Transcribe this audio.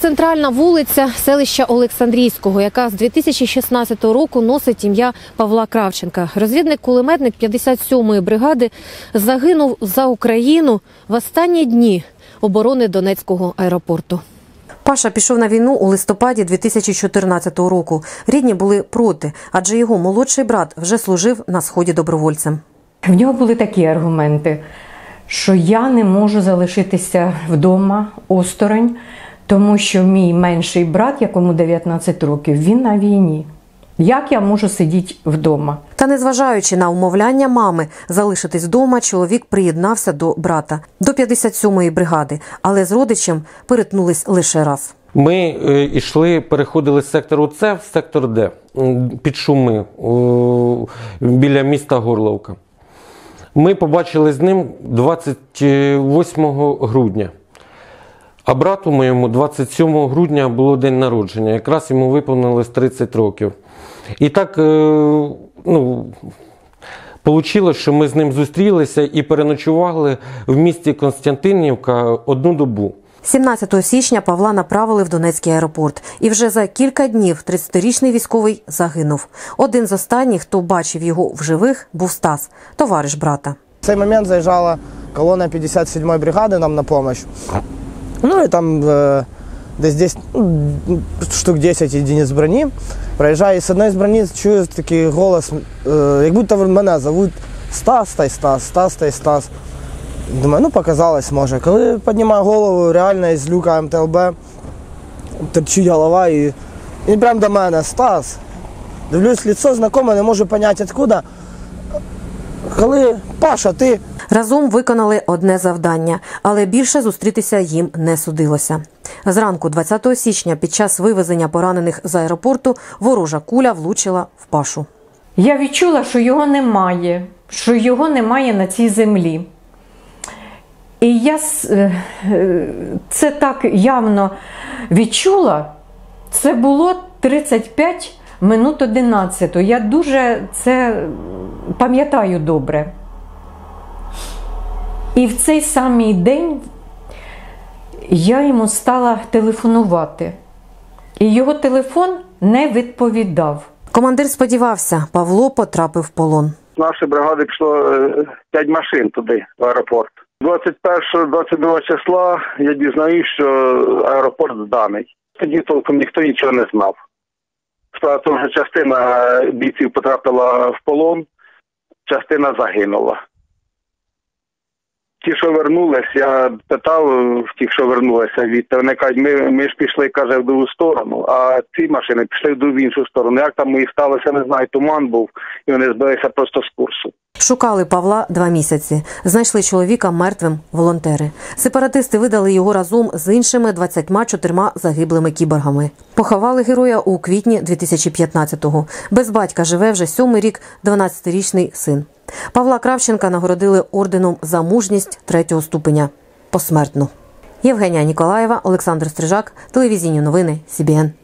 центральна вулиця селища Олександрійського, яка з 2016 року носить ім'я Павла Кравченка. Розвідник-кулеметник 57-ї бригади загинув за Україну в останні дні оборони Донецького аеропорту. Паша пішов на війну у листопаді 2014 року. Рідні були проти, адже його молодший брат вже служив на Сході добровольцем. В нього були такі аргументи, що я не можу залишитися вдома осторонь, тому що мій менший брат, якому 19 років, він на війні. Як я можу сидіти вдома? Та незважаючи на умовляння мами залишитись вдома, чоловік приєднався до брата, до 57-ї бригади, але з родичем перетнулись лише раз. Ми переходили з сектору С в сектор Д, під Шуми, біля міста Горловка. Ми побачили з ним 28 грудня. А брату моєму 27 грудня було день народження, якраз йому виповнилось 30 років. І так вийшло, що ми з ним зустрілися і переночували в місті Константинівка одну добу. 17 січня Павла направили в Донецький аеропорт. І вже за кілька днів 30-річний військовий загинув. Один з останніх, хто бачив його в живих, був Стас, товариш брата. В цей момент заїжджала колона 57-ї бригади нам на допомогу. Ну і там десь штук 10 єдиниць броні. Проїжджаю, і з одної з броні чую такий голос, як будто мене зовуть Стас та й Стас, Стас та й Стас. Думаю, показалось, може. Коли піднімаю голову, реально із люка МТЛБ торчить голова і прямо до мене Стас. Дивлюсь, лицо знайоме, не можу зрозуміти, відкуди. Коли Паша, ти... Разом виконали одне завдання, але більше зустрітися їм не судилося. Зранку 20 січня під час вивезення поранених з аеропорту ворожа куля влучила в Пашу. Я відчула, що його немає на цій землі. І я це так явно відчула. Це було 35 минут 11. Я дуже це пам'ятаю добре. І в цей самий день я йому стала телефонувати. І його телефон не відповідав. Командир сподівався, Павло потрапив в полон. З нашої бригади пішло 5 машин туди, в аеропорт. 21-22 числа я дізнаюсь, що аеропорт зданий. Тоді толком ніхто нічого не знав. Справа в тому, що частина бійців потрапила в полон, частина загинула. Ті, що вернулись, я питав тих, що вернулися, вони кажуть, ми ж пішли, каже, в другу сторону, а ці машини пішли в іншу сторону. Як там і сталося, не знаю, туман був, і вони збилися просто з курсу. Шукали Павла 2 місяці. Знайшли чоловіка мертвим волонтери. Сепаратисти видали його разом з іншими 24 загиблими кіборгами. Поховали героя у квітні 2015-го. Без батька живе вже 7-й рік 12-річний син. Павла Кравченка нагородили орденом за мужність 3-го ступеня. Посмертно. Євгенія Ніколаєва, Олександр Стрижак, телевізійні новини, СІБІН.